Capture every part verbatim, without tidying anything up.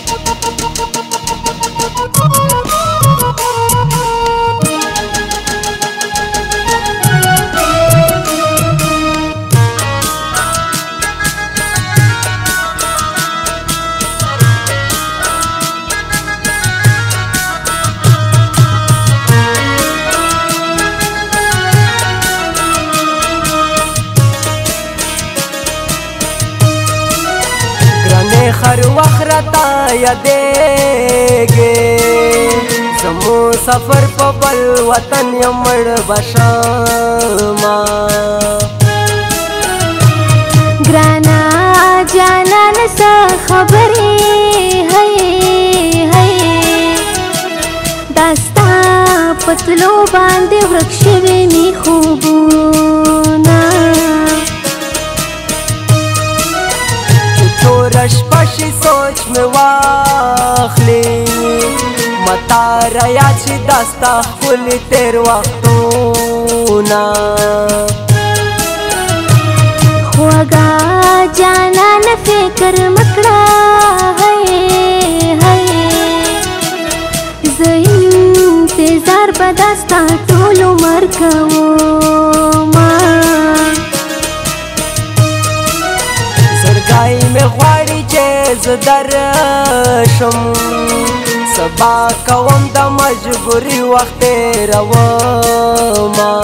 हर वखरता यादेगे समो सफर पबल वतन यमड़ बशामा ग्राना जाना न सा खबरे है है दास्ता पतलो बांधे वृक्ष में खूबूना रशपशी सोच में वाखली मता रयाची दास्ता खुली तेर वक्तूना ख्वागा जाना न फिकर मकड़ा है है ज़हीन तेजार बदास्ता टोलो मरकवो गाई में ख्वाड़ी चेज दरशम सबा कवम द मजबूरी वक्त रवमा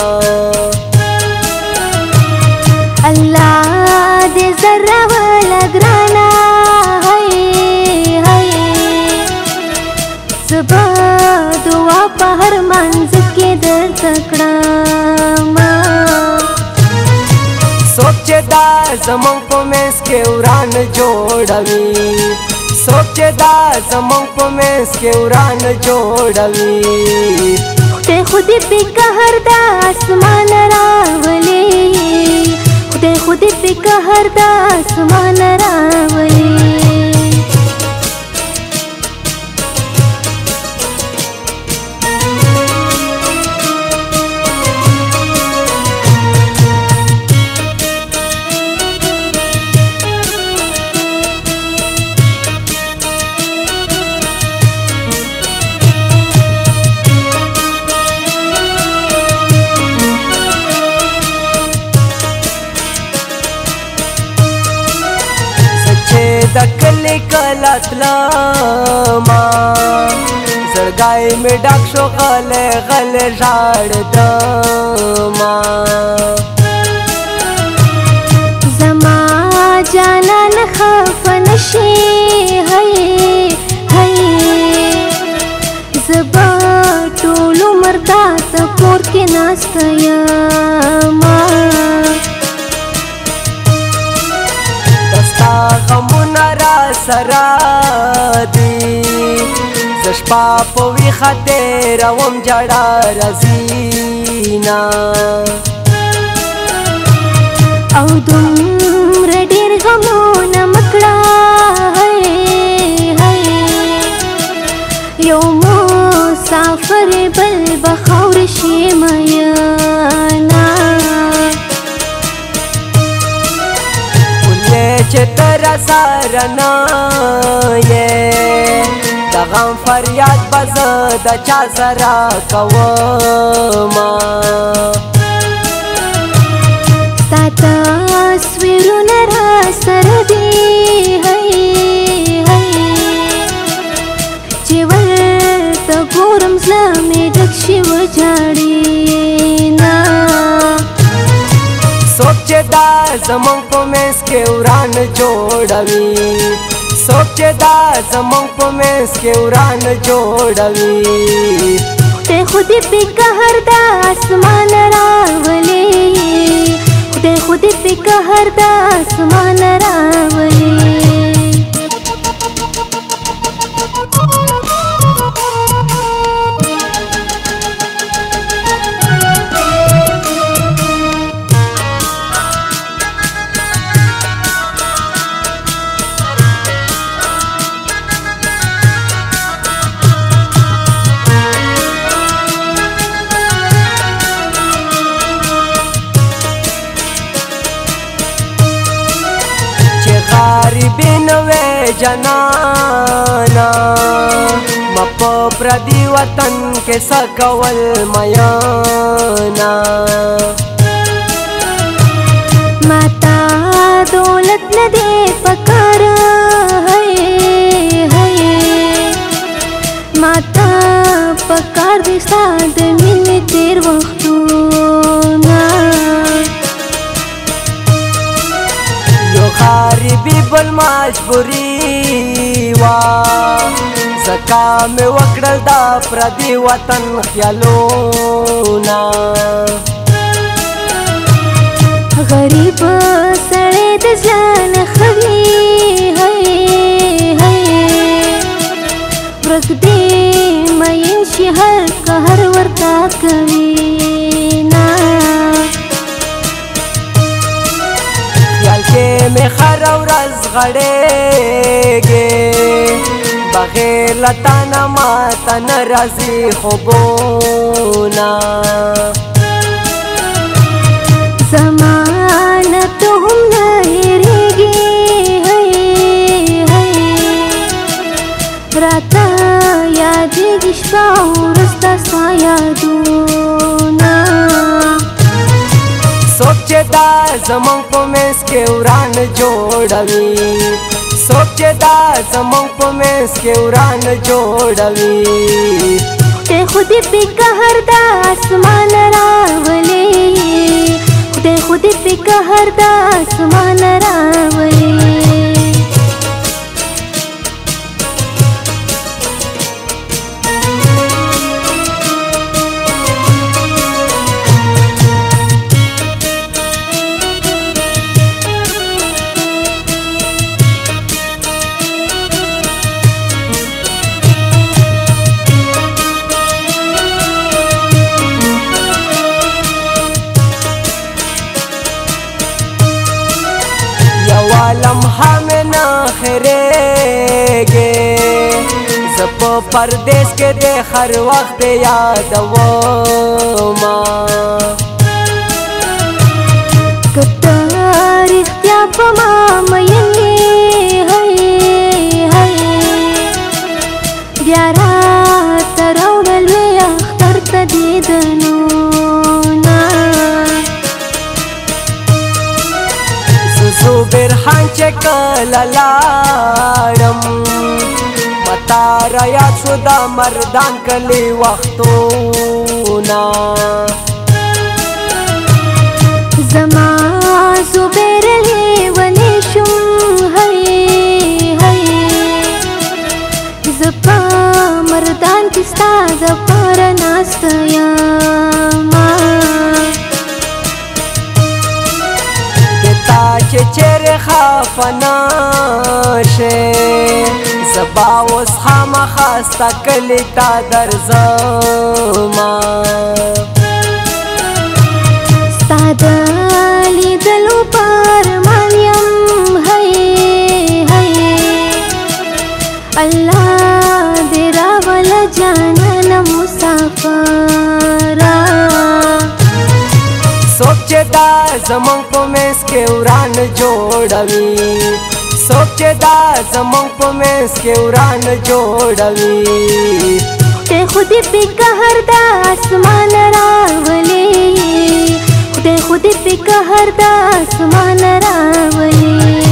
अल्लाह दे जरा वाला ग्राना है है सबा दुआ पहर मंज के दर तकड़ा सोचे दा जमंग को मेस के उड़ान जोड़वी सोचे दा जमंग को मेस के उड़ान जोड़वी खुदे खुदी पे कहर दा आसमान रावले खुदे खुदी पे कहर दा आसमान रावले दकली कलतलामा जरगाई में डाक्षो गले गले झाड़ दमा जमा जाना न खफ नशे है है जबा टोलो मरदा तपोर के नास्तया غمونا را سرا دی زشپا پوی خطیر وم جڑا رزینا او دمر ډیر غمونا مکڑا ہے ہے یو مسافر بل بخور شیمیانا چترا سارنا یہ دغم فریاد بز د چا سرا کوما ستا تصویرونه را سره دی ہے ہے چې ورته ګورم زړه مې ډک شي وجاړي सोचे दा जमंग को मेस के उड़ान जोड़वी सोचे दा जमंग को मेस के उड़ान जोड़वी खुदे खुदी पे कहर दा आसमान रावले खुदे खुदी पे कहर दा आसमान रावले غریبی نوے جنان په پردي وطن کې څه کول میانا ماتا دولت نه دی پکار هی هی ماتا پکار دي ستا د مینې تیر وختونه یو غریبي بل مجبوري وا زکا مې وکړل دا پردي وطن خیالونه غریب سړی د ځان خوي هی هی ورک دی مین شي هر قهر ورته کوي نه خیال کې مې هره ورځ غړېږي بغیر له تا نه ماته نه راځي خوبونه زمانه ته هم نه هېرېږي هی هی راته یادېږي شپه او ورځ ستا ستا یادونه څوک چې دا زمونږ په منځ کې وران جوړوي څوک چې دا زمونږ په منځ کې وران جوړوي خدای خو دې پې قهر د اسمان راولي خدای خو دې پې قهر د اسمان راولي لمحه مې نه هېرېږي زه په پردیس کې د هر وخت یادومه که ته رښتیا په ما مین یې هی هی بیا راته راوړل وې اختر ته دیدنونه برهان چې کله لاړم متا را یاد شو دا مردان کلي وختونه زما زبیر لیونی شم هی هی زه په مردان کې ستا دپاره ناسته یمه چې چیرې خفه نشې زه به اوس خامخا ستا کلي ته درځمه ستا د لیدلو پر ارمان یم هی هی الله دې راوله جانانه مسافره څوک چې دا زمونږ په منځ کې وران جوړوي څوک چې دا زمونږ په منځ کې وران جوړوي خدای خو دې پې قهر د اسمان راولي خدای خو دې پې قهر د اسمان راولي